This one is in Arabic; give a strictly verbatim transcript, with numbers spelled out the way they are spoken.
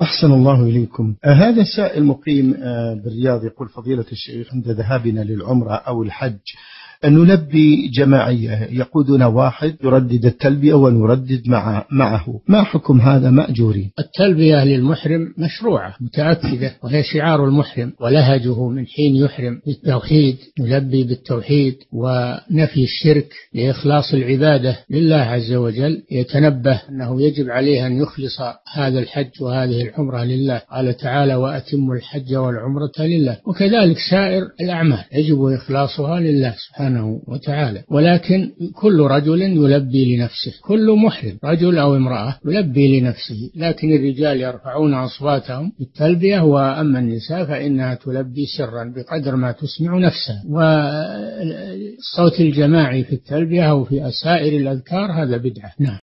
أحسن الله إليكم. آه هذا سائل مقيم آه بالرياض يقول: فضيلة الشيخ، عند ذهابنا للعمرة أو الحج أن نلبي جماعية يقودنا واحد يردد التلبية ونردد مع معه، ما حكم هذا مأجورين؟ التلبية للمحرم مشروعة متأكدة، وهي شعار المحرم ولهجه من حين يحرم بالتوحيد، يلبي بالتوحيد ونفي الشرك لإخلاص العبادة لله عز وجل. يتنبه أنه يجب عليه أن يخلص هذا الحج وهذه العمرة لله، قال تعالى: وأتم الحج والعمرة لله. وكذلك سائر الأعمال يجب إخلاصها لله سبحانه وتعالى. ولكن كل رجل يلبي لنفسه، كل محرم رجل أو امرأة يلبي لنفسه، لكن الرجال يرفعون أصواتهم بالتلبية، وأما النساء فإنها تلبي سرا بقدر ما تسمع نفسها. والصوت الجماعي في التلبية أو في سائر الأذكار هذا بدعة. نعم.